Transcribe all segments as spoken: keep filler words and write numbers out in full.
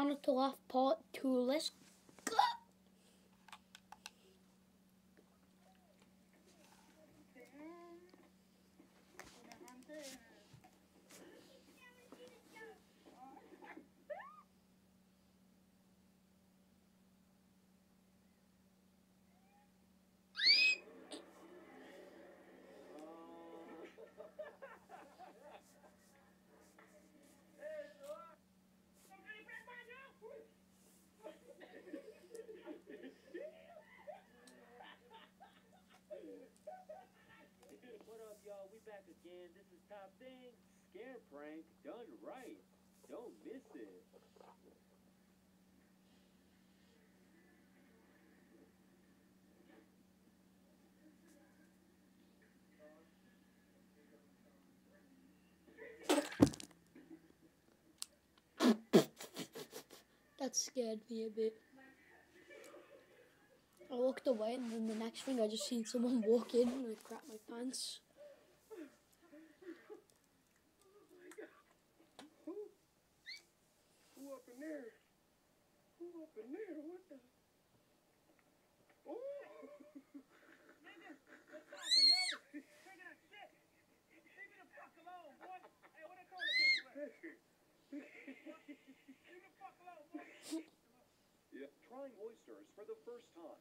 Try Not to Laugh Part two. Let's go! What up, y'all? We back again. This is Top Thing. Scare prank done right. Don't miss it. That scared me a bit. I walked away, and then the next thing I just seen someone walk in and I crapped my pants. Who? Who up in there? Who up in there? What the? Oh! Nigga, what's happening, yo? Taking a shit. Leave me the fuck alone, boy. Hey, what they call the bitch? Leave me the fuck alone, boy. Yeah, trying oysters for the first time.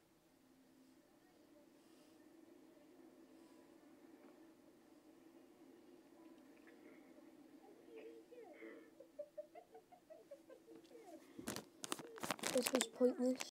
This was pointless.